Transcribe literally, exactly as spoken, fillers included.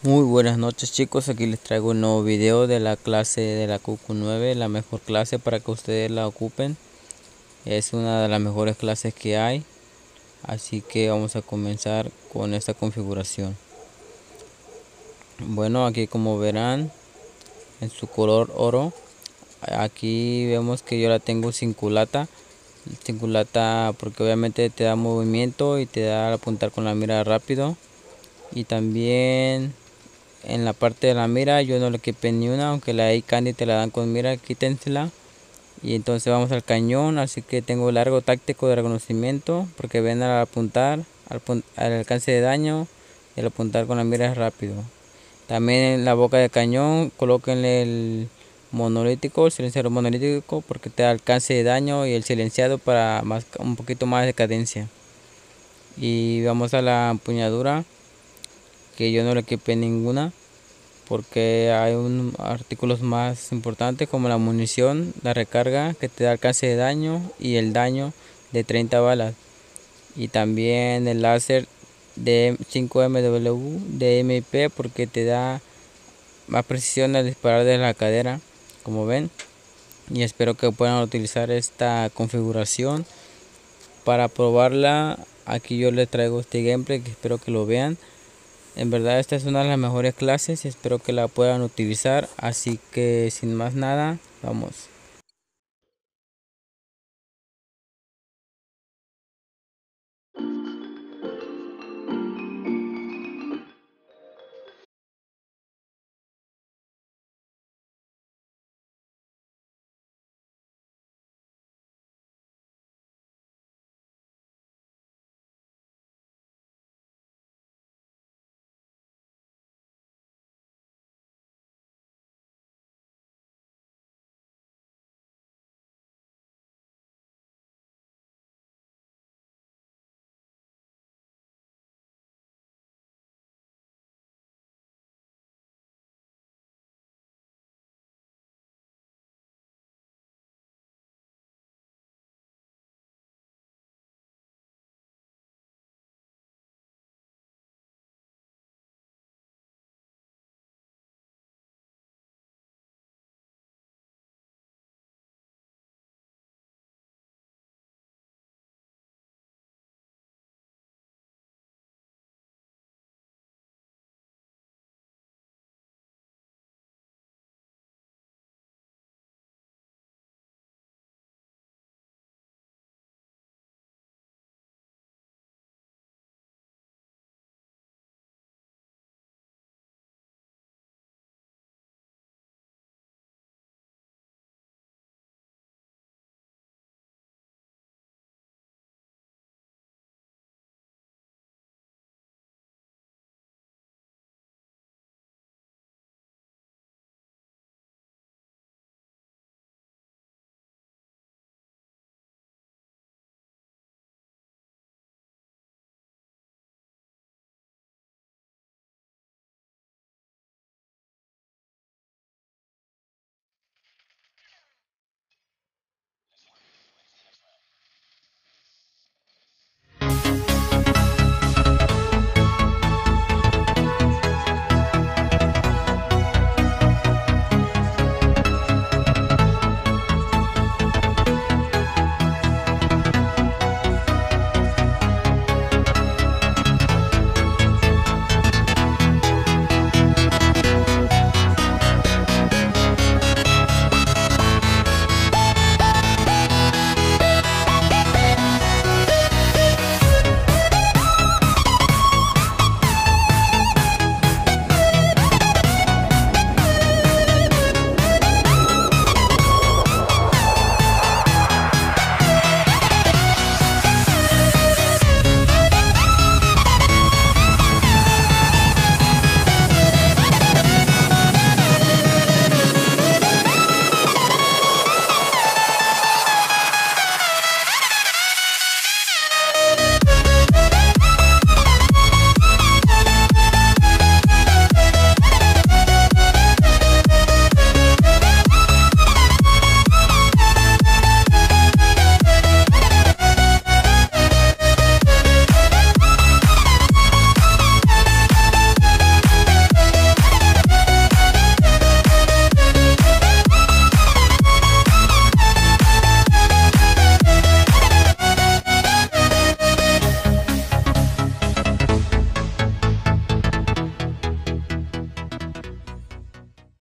Muy buenas noches chicos, aquí les traigo un nuevo video de la clase de la Q Q nueve, la mejor clase para que ustedes la ocupen. Es una de las mejores clases que hay, así que vamos a comenzar con esta configuración. Bueno, aquí como verán en su color oro, aquí vemos que yo la tengo sin culata. Sin culata porque obviamente te da movimiento y te da al apuntar con la mira rápido, y también en la parte de la mira yo no le quité ni una, aunque la A-Candy te la dan con mira, quítensela. Y entonces vamos al cañón, así que tengo largo táctico de reconocimiento, porque ven al apuntar, al, al alcance de daño, y al apuntar con la mira es rápido. También en la boca de cañón colóquenle el monolítico, el silenciador monolítico, porque te da alcance de daño, y el silenciado para más, un poquito más de cadencia. Y vamos a la empuñadura, que yo no le equipé ninguna porque hay un artículos más importantes como la munición, la recarga que te da alcance de daño y el daño de treinta balas, y también el láser de cinco M W de M I P porque te da más precisión al disparar de la cadera, como ven. Y espero que puedan utilizar esta configuración para probarla. Aquí yo les traigo este gameplay que espero que lo vean. En verdad esta es una de las mejores clases y espero que la puedan utilizar, así que sin más nada, vamos.